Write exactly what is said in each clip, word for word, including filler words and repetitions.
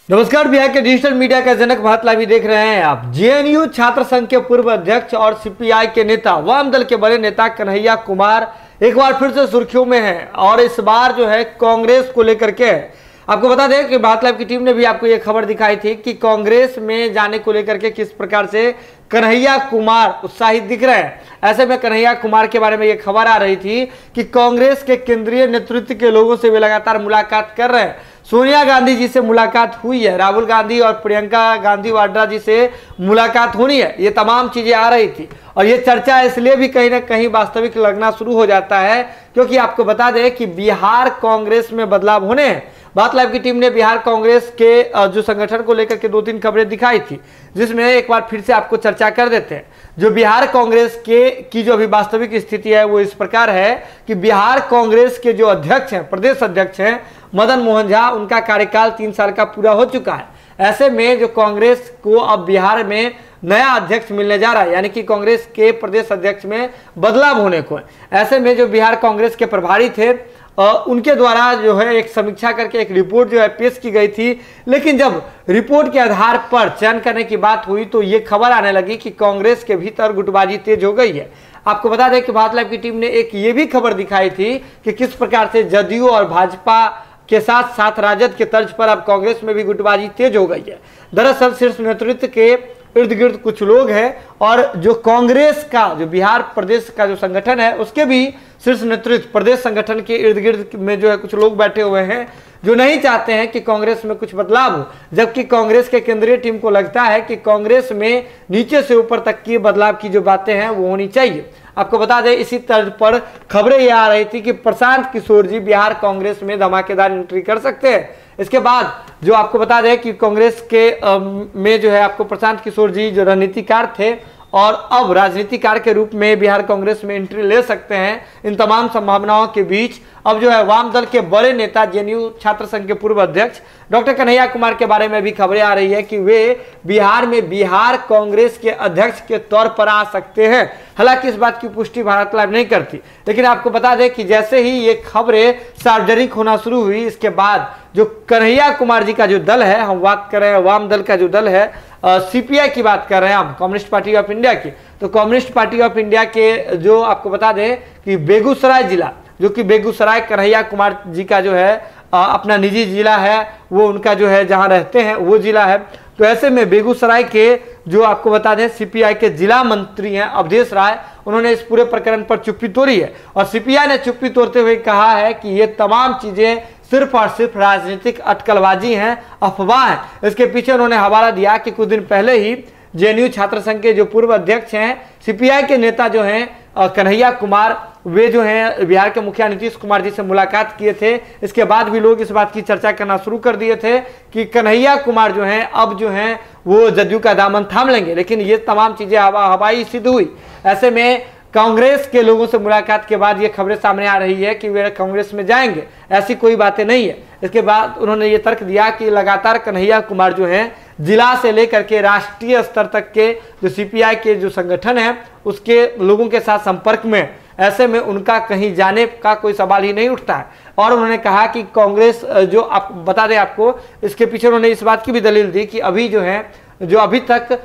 नमस्कार, बिहार के digital media का जनक भारत लाइव देख रहे हैं आप। जेएनयू छात्र संघ के पूर्व अध्यक्ष और सीपीआई के नेता, वाम दल के बड़े नेता कन्हैया कुमार एक बार फिर से सुर्खियों में हैं और इस बार जो है कांग्रेस को लेकर के। आपको बता दें कि भारत लाइव की टीम ने भी आपको ये खबर दिखाई थी कि कांग्रेस में जाने को लेकर के किस प्रकार से कन्हैया कुमार उत्साहित दिख रहे हैं। ऐसे में कन्हैया कुमार के बारे में ये खबर आ रही थी कि कांग्रेस के केंद्रीय नेतृत्व के लोगों से वे लगातार मुलाकात कर रहे हैं। सोनिया गांधी जी से मुलाकात हुई है, राहुल गांधी और प्रियंका गांधी वाड्रा जी से मुलाकात होनी है, ये तमाम चीजें आ रही थी। और ये चर्चा इसलिए भी कहीं ना कहीं वास्तविक लगना शुरू हो जाता है क्योंकि आपको बता दें कि बिहार कांग्रेस में बदलाव होने हैं। बात लाइव की टीम ने बिहार कांग्रेस के जो संगठन को लेकर के दो तीन खबरें दिखाई थी, जिसमें एक बार फिर से आपको चर्चा कर देते हैं। जो बिहार कांग्रेस के की जो अभी वास्तविक स्थिति है वो इस प्रकार है कि बिहार कांग्रेस के जो अध्यक्ष हैं, प्रदेश अध्यक्ष हैं मदन मोहन झा, उनका कार्यकाल तीन साल का पूरा हो चुका है। ऐसे में जो कांग्रेस को अब बिहार में नया अध्यक्ष मिलने जा रहा है, यानी कि कांग्रेस के प्रदेश अध्यक्ष में बदलाव होने को है। ऐसे में जो बिहार कांग्रेस के प्रभारी थे उनके द्वारा जो है एक समीक्षा करके एक रिपोर्ट जो है पेश की गई थी, लेकिन जब रिपोर्ट के आधार पर चयन करने की बात हुई तो ये खबर आने लगी कि कांग्रेस के भीतर गुटबाजी तेज हो गई है। आपको बता दें कि भारत लाइव की टीम ने एक ये भी खबर दिखाई थी कि किस प्रकार से जदयू और भाजपा के साथ साथ राजद के तर्ज पर अब कांग्रेस में भी गुटबाजी तेज हो गई है। दरअसल शीर्ष नेतृत्व के इर्द गिर्द कुछ लोग हैं और जो कांग्रेस का जो बिहार प्रदेश का जो संगठन है उसके भी शीर्ष नेतृत्व प्रदेश संगठन के इर्द गिर्द में जो है कुछ लोग बैठे हुए हैं जो नहीं चाहते हैं कि कांग्रेस में कुछ बदलाव हो, जबकि कांग्रेस के केंद्रीय टीम को लगता है कि कांग्रेस में नीचे से ऊपर तक की बदलाव की जो बातें हैं वो होनी चाहिए। आपको बता दें इसी तर्ज पर खबरें ये आ रही थी कि प्रशांत किशोर जी बिहार कांग्रेस में धमाकेदार एंट्री कर सकते हैं। इसके बाद जो आपको बता दें कि कांग्रेस के में जो है आपको प्रशांत किशोर जी जो रणनीतिकार थे और अब राजनीतिकार के रूप में बिहार कांग्रेस में एंट्री ले सकते हैं। इन तमाम संभावनाओं के बीच अब जो है वाम दल के बड़े नेता जेएनयू छात्र संघ के पूर्व अध्यक्ष डॉक्टर कन्हैया कुमार के बारे में भी खबरें आ रही है कि वे बिहार में बिहार कांग्रेस के अध्यक्ष के तौर पर आ सकते हैं। हालांकि इस बात की पुष्टि भारत लाइव नहीं करती, लेकिन आपको बता दें कि जैसे ही ये खबरें सार्वजनिक होना शुरू हुई इसके बाद जो कन्हैया कुमार जी का जो दल है, हम बात कर रहे हैं वाम दल का जो दल है, सीपीआई की बात कर रहे हैं हम, कम्युनिस्ट पार्टी ऑफ इंडिया की, तो कम्युनिस्ट पार्टी ऑफ इंडिया के जो आपको बता दें कि बेगूसराय जिला, जो कि बेगूसराय कन्हैया कुमार जी का जो है अपना निजी जिला है, वो उनका जो है जहां रहते हैं वो जिला है। तो ऐसे में बेगूसराय के जो आपको बता दें सीपीआई के जिला मंत्री हैं अवधेश राय, उन्होंने इस पूरे प्रकरण पर चुप्पी तोड़ी है और सीपीआई ने चुप्पी तोड़ते हुए कहा है कि ये तमाम चीजें सिर्फ और सिर्फ राजनीतिक अटकलबाजी हैं, अफवाह है। इसके पीछे उन्होंने हवाला दिया कि कुछ दिन पहले ही जेएनयू छात्र संघ के जो पूर्व अध्यक्ष हैं, सीपीआई के नेता जो हैं कन्हैया कुमार, वे जो हैं बिहार के मुखिया नीतीश कुमार जी से मुलाकात किए थे। इसके बाद भी लोग इस बात की चर्चा करना शुरू कर दिए थे कि कन्हैया कुमार जो हैं अब जो हैं वो जदयू का दामन थाम लेंगे, लेकिन ये तमाम चीजें हवा हवाई सिद्ध हुई। ऐसे में कांग्रेस के लोगों से मुलाकात के बाद ये खबरें सामने आ रही है कि वे कांग्रेस में जाएंगे, ऐसी कोई बातें नहीं है। इसके बाद उन्होंने ये तर्क दिया कि लगातार कन्हैया कुमार जो हैं जिला से लेकर के राष्ट्रीय स्तर तक के जो सीपीआई के जो संगठन है उसके लोगों के साथ संपर्क में, ऐसे में उनका कहीं जाने का कोई सवाल ही नहीं उठता है। और उन्होंने कहा कि कांग्रेस जो आप बता दें आपको, इसके पीछे उन्होंने इस बात की भी दलील दी कि अभी जो है जो अभी तक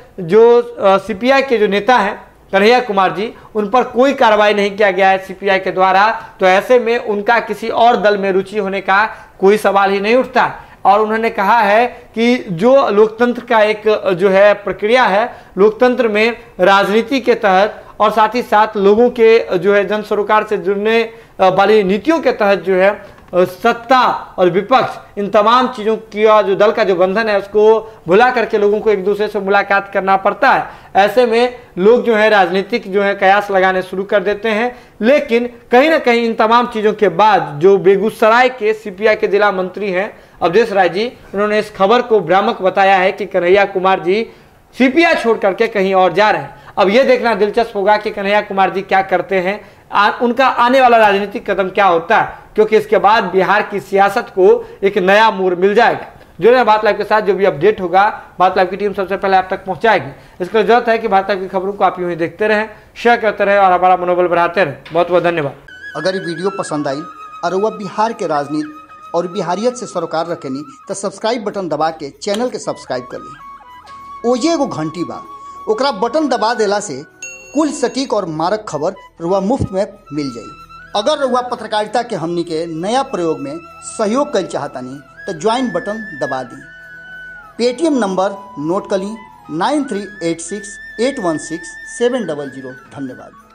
जो सीपीआई के जो नेता हैं कन्हैया कुमार जी, उन पर कोई कार्रवाई नहीं किया गया है सीपीआई के द्वारा, तो ऐसे में उनका किसी और दल में रुचि होने का कोई सवाल ही नहीं उठता। और उन्होंने कहा है कि जो लोकतंत्र का एक जो है प्रक्रिया है, लोकतंत्र में राजनीति के तहत और साथ ही साथ लोगों के जो है जन सरोकार से जुड़ने वाली नीतियों के तहत जो है सत्ता और विपक्ष, इन तमाम चीज़ों की जो दल का जो बंधन है उसको भुला करके लोगों को एक दूसरे से मुलाकात करना पड़ता है। ऐसे में लोग जो है राजनीतिक जो है कयास लगाने शुरू कर देते हैं, लेकिन कहीं ना कहीं इन तमाम चीज़ों के बाद जो बेगूसराय के सीपीआई के जिला मंत्री हैं अवधेश राय जी, उन्होंने इस खबर को भ्रामक बताया है कि कन्हैया कुमार जी सीपीआई छोड़ करके कहीं और जा रहे हैं। अब यह देखना दिलचस्प होगा कि कन्हैया कुमार जी क्या करते हैं, आ, उनका आने वाला राजनीतिक कदम क्या होता है, क्योंकि इसके बाद बिहार की सियासत को एक नया मोड़ मिल जाएगा। जो है बात लाइव के साथ जो भी अपडेट होगा बात लाइव की टीम सबसे पहले आप तक पहुंचाएगी। इसका जरूरत है कि बात लाइव की खबरों को आप यूं ही देखते रहें, शेयर करते रहें और हमारा मनोबल बढ़ाते रहें। बहुत बहुत धन्यवाद। अगर ये वीडियो पसंद आई और वह बिहार के राजनीति और बिहारियत से सरोकार रखेनी तो सब्सक्राइब बटन दबा के चैनल के सब्सक्राइब कर ली। ओजे एगो घंटी बा, ओकरा बटन दबा देला से कुल सटीक और मारक खबर रुआ मुफ्त में मिल जाई। अगर रुआ पत्रकारिता के हमनी के नया प्रयोग में सहयोग कर चाहतानी तो ज्वाइन बटन दबा दी। पेटीएम नंबर नोट कर ली nine three eight six eight one six seven double zero. धन्यवाद।